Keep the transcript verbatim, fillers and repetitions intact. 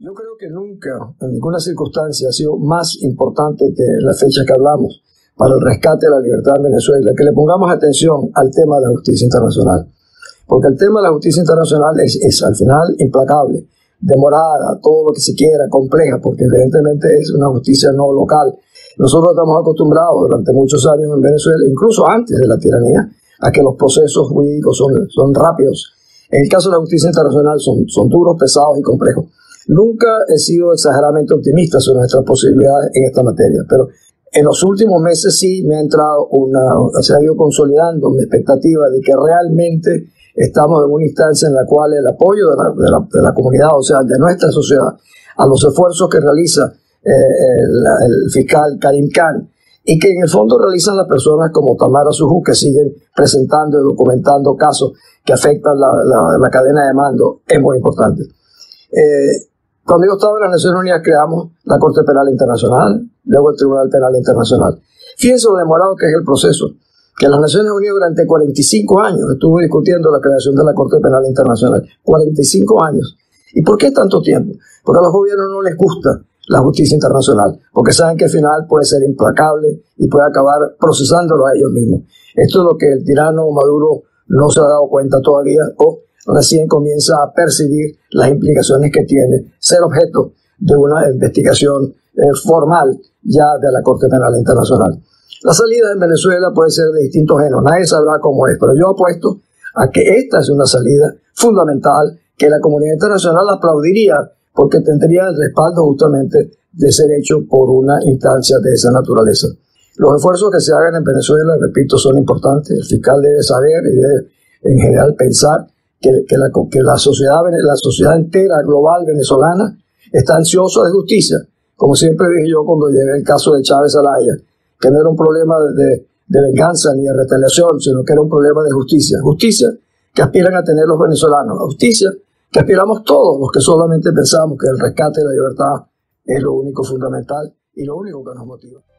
Yo creo que nunca, en ninguna circunstancia, ha sido más importante que la fecha que hablamos para el rescate de la libertad en Venezuela, que le pongamos atención al tema de la justicia internacional. Porque el tema de la justicia internacional es, es al final implacable, demorada, todo lo que se quiera, compleja, porque evidentemente es una justicia no local. Nosotros estamos acostumbrados durante muchos años en Venezuela, incluso antes de la tiranía, a que los procesos jurídicos son, son rápidos. En el caso de la justicia internacional son, son duros, pesados y complejos. Nunca he sido exageradamente optimista sobre nuestras posibilidades en esta materia, pero en los últimos meses sí me ha entrado una, se ha ido consolidando mi expectativa de que realmente estamos en una instancia en la cual el apoyo de la, de la, de la comunidad, o sea, de nuestra sociedad, a los esfuerzos que realiza eh, el, el fiscal Karim Khan, y que en el fondo realizan las personas como Tamara Sujú, que siguen presentando y documentando casos que afectan la, la, la cadena de mando, es muy importante. Eh, cuando yo estaba en las Naciones Unidas creamos la Corte Penal Internacional, luego el Tribunal Penal Internacional. Fíjense lo demorado que es el proceso, que las Naciones Unidas durante cuarenta y cinco años estuvo discutiendo la creación de la Corte Penal Internacional. cuarenta y cinco años. ¿Y por qué tanto tiempo? Porque a los gobiernos no les gusta la justicia internacional, porque saben que al final puede ser implacable y puede acabar procesándolo a ellos mismos. Esto es lo que el tirano Maduro no se ha dado cuenta todavía o recién comienza a percibir las implicaciones que tiene ser objeto de una investigación eh, formal ya de la Corte Penal Internacional. La salida en Venezuela puede ser de distintos géneros, nadie sabrá cómo es, pero yo apuesto a que esta es una salida fundamental que la comunidad internacional aplaudiría porque tendría el respaldo justamente de ser hecho por una instancia de esa naturaleza. Los esfuerzos que se hagan en Venezuela, repito, son importantes. El fiscal debe saber y debe en general pensar que, que, la, que la, sociedad, la sociedad entera global venezolana está ansiosa de justicia. Como siempre dije yo cuando llevé el caso de Chávez Zelaya, que no era un problema de, de, de venganza ni de retaliación, sino que era un problema de justicia. Justicia que aspiran a tener los venezolanos, justicia que aspiramos todos los que solamente pensamos que el rescate de la libertad es lo único fundamental y lo único que nos motiva.